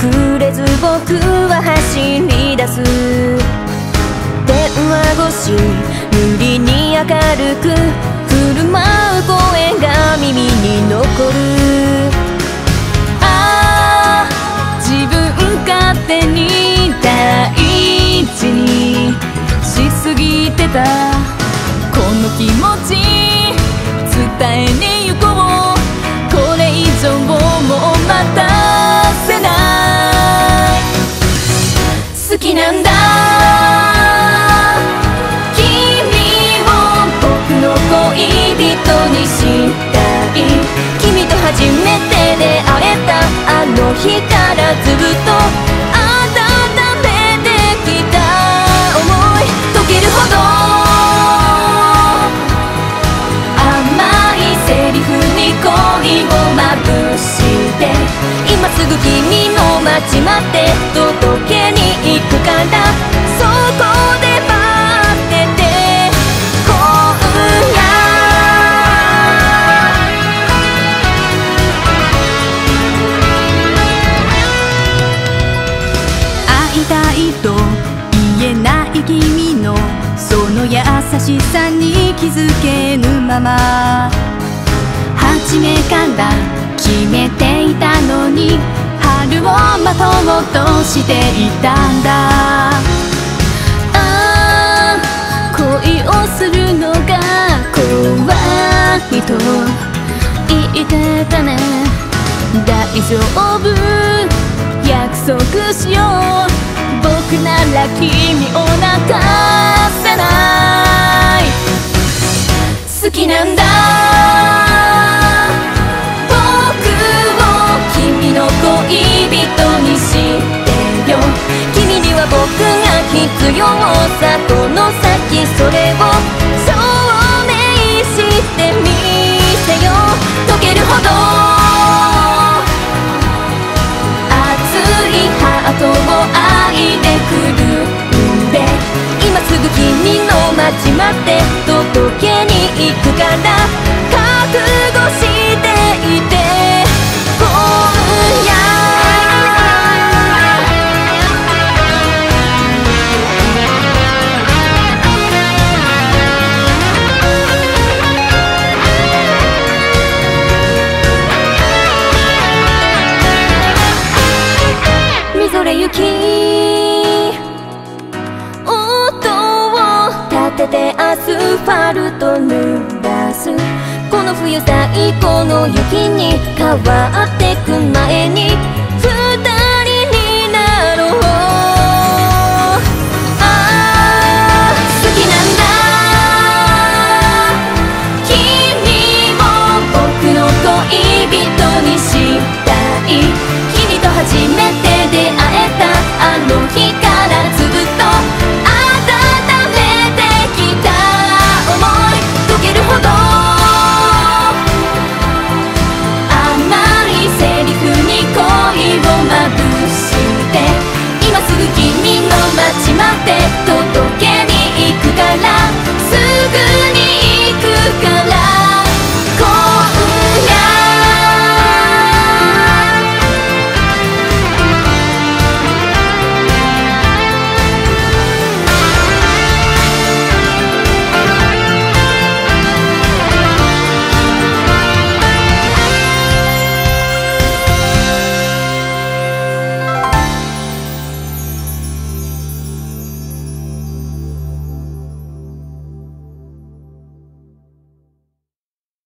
遅れず僕は走り出す。電話越し無理に明るく振る舞う声が耳に残る。ああ自分勝手に大事にしすぎてたこの気持ち伝えに行こう。これ以上もう待たせない。好きなんだ君を僕の恋人にしたい。君と初めて出会えたあの日からずっと温めてきた想い溶けるほど甘いセリフに恋をまぶして今すぐ君の街まで届けに行くからそこで待ってて今夜。会いたいと言えない君のその優しさに気づけぬまま初めから決めていたのに春を待とうとしていたんだ。ああ恋をするのが怖いと言ってたね。大丈夫約束しよう僕なら君を泣かせない。好きなんだ僕を君の恋人にしてよ。君には僕が必要さこの先それを証明してみせよう。溶けるほど熱いハートを愛でくるんで今すぐ君の街まで届けに行くから覚悟していて今夜。みぞれ雪音を立ててアスファルト濡らすこの冬最高の雪に変わってく前に